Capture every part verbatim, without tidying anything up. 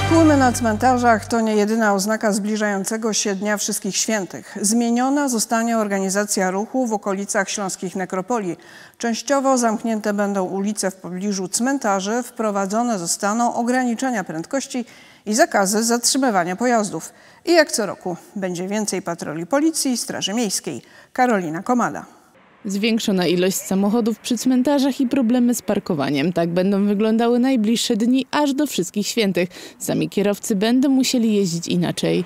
Tłumy na cmentarzach to nie jedyna oznaka zbliżającego się Dnia Wszystkich Świętych. Zmieniona zostanie organizacja ruchu w okolicach śląskich nekropolii. Częściowo zamknięte będą ulice w pobliżu cmentarzy, wprowadzone zostaną ograniczenia prędkości i zakazy zatrzymywania pojazdów. I jak co roku będzie więcej patroli policji i Straży Miejskiej. Karolina Komada. Zwiększona ilość samochodów przy cmentarzach i problemy z parkowaniem. Tak będą wyglądały najbliższe dni aż do Wszystkich Świętych. Sami kierowcy będą musieli jeździć inaczej.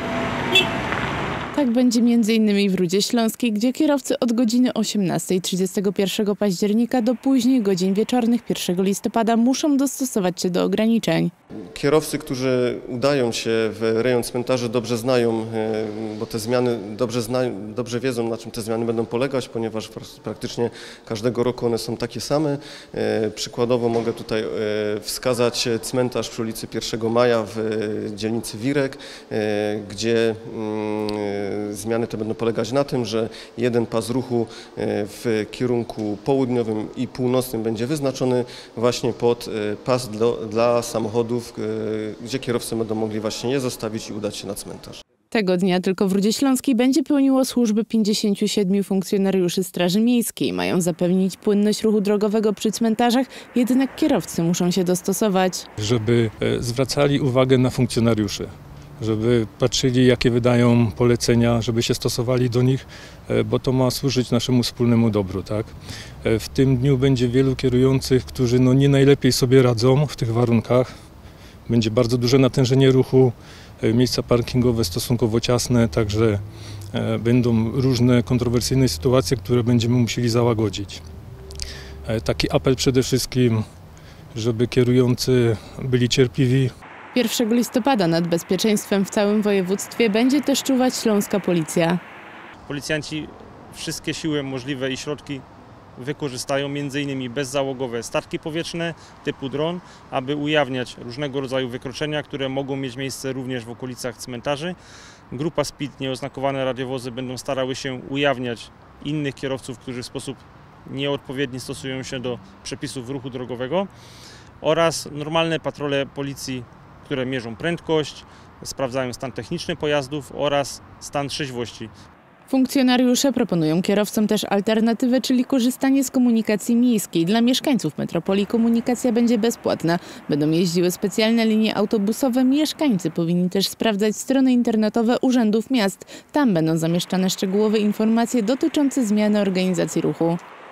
Tak będzie między innymi w Rudzie Śląskiej, gdzie kierowcy od godziny osiemnastej trzydziestego pierwszego października do późnych godzin wieczornych pierwszego listopada muszą dostosować się do ograniczeń. Kierowcy, którzy udają się w rejon cmentarzy, dobrze znają, bo te zmiany dobrze, znają, dobrze wiedzą, na czym te zmiany będą polegać, ponieważ praktycznie każdego roku one są takie same. Przykładowo mogę tutaj wskazać cmentarz przy ulicy pierwszego maja w dzielnicy Wirek, gdzie zmiany te będą polegać na tym, że jeden pas ruchu w kierunku południowym i północnym będzie wyznaczony właśnie pod pas dla, dla samochodów, gdzie kierowcy będą mogli właśnie je zostawić i udać się na cmentarz. Tego dnia tylko w Rudzie Śląskiej będzie pełniło służby pięćdziesięciu siedmiu funkcjonariuszy Straży Miejskiej. Mają zapewnić płynność ruchu drogowego przy cmentarzach, jednak kierowcy muszą się dostosować. Żeby zwracali uwagę na funkcjonariuszy, żeby patrzyli, jakie wydają polecenia, żeby się stosowali do nich, bo to ma służyć naszemu wspólnemu dobru. Tak? W tym dniu będzie wielu kierujących, którzy no nie najlepiej sobie radzą w tych warunkach. Będzie bardzo duże natężenie ruchu, miejsca parkingowe stosunkowo ciasne, także będą różne kontrowersyjne sytuacje, które będziemy musieli załagodzić. Taki apel przede wszystkim, żeby kierujący byli cierpliwi. pierwszego listopada nad bezpieczeństwem w całym województwie będzie też czuwać śląska policja. Policjanci wszystkie siły możliwe i środki wykorzystają, między innymi bezzałogowe statki powietrzne typu dron, aby ujawniać różnego rodzaju wykroczenia, które mogą mieć miejsce również w okolicach cmentarzy. Grupa S P I D, nieoznakowane radiowozy będą starały się ujawniać innych kierowców, którzy w sposób nieodpowiedni stosują się do przepisów ruchu drogowego, oraz normalne patrole policji, które mierzą prędkość, sprawdzają stan techniczny pojazdów oraz stan trzeźwości. Funkcjonariusze proponują kierowcom też alternatywę, czyli korzystanie z komunikacji miejskiej. Dla mieszkańców metropolii komunikacja będzie bezpłatna. Będą jeździły specjalne linie autobusowe. Mieszkańcy powinni też sprawdzać strony internetowe urzędów miast. Tam będą zamieszczane szczegółowe informacje dotyczące zmiany organizacji ruchu.